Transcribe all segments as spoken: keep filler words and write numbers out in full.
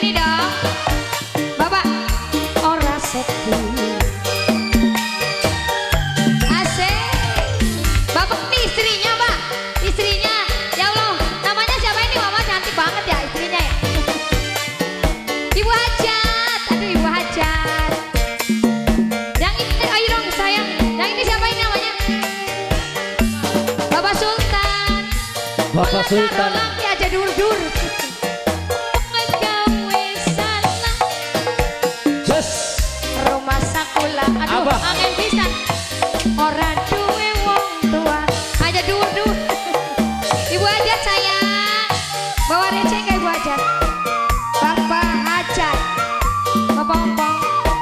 Ini dong. Bapak ora sedih. Asik. Bapak nih istrinya, Pak. Istrinya. Ya Allah, namanya siapa ini? Mama cantik banget ya istrinya ya. Ibu Hajat. Aduh Ibu Hajat. Yang ini ayo dong sayang. Yang ini siapa ini namanya? Bapak Sultan. Bapak Sultan. Lagi aja dur-dur. Rumah sakula, aduh, Abah. angin pisan. Orang duwe wong tua, aja dur-dur. Ibu Hajat sayang, bawa receh ke Ibu Hajat. Bapak Hajat, Bapak Ompong.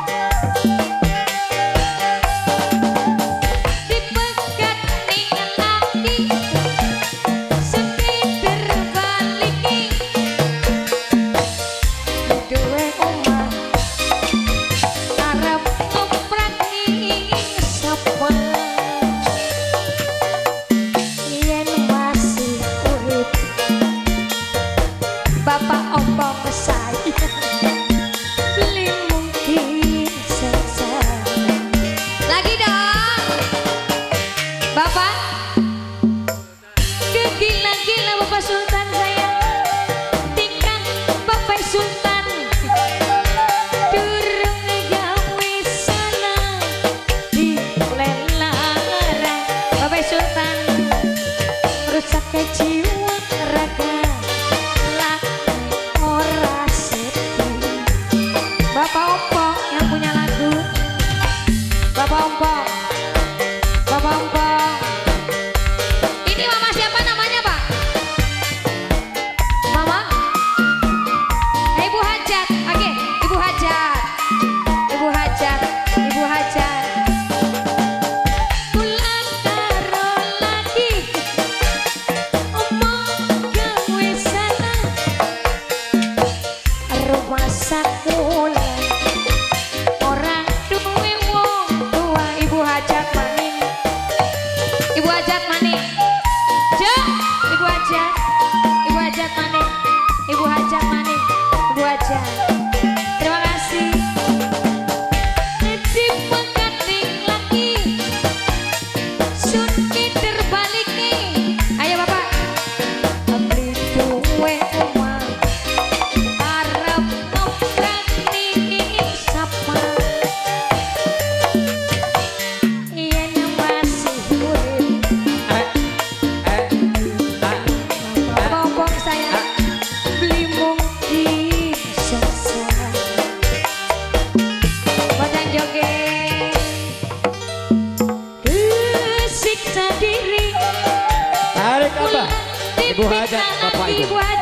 Dipegat dengan laki, sedih terbaliki. Duwe omah. Bapak ompong saya beli mungkin selesai. Lagi dong Bapak kegila-gila Bapak Sultan saya tingkat Bapak Sultan durung gawe sana di lelarang Bapak Sultan rusak ke jiwa raga. Bapak Ompong yang punya lagu. Bapak Ompong. Bapak Ompong. Ini mama siapa namanya Pak? Mama? Eh, Ibu Hajat. Oke, Ibu Hajat. Ibu Hajat. Ibu Hajat. Pulang karo lagi. Omong gawe sana. Rumah sakula. Ibu Hajat maning. Cek, Ibu Hajat. Ibu Hajat maning. Ibu Hajat maning. Ibu Hajat. Terima kasih. Dipegat ning laki. Sunki terbalik nih. Ayo Bapak. Beli duwe omah. Arep noprak ning sapa. Tarik apa? Ibu Hajat, Bapak Ibu.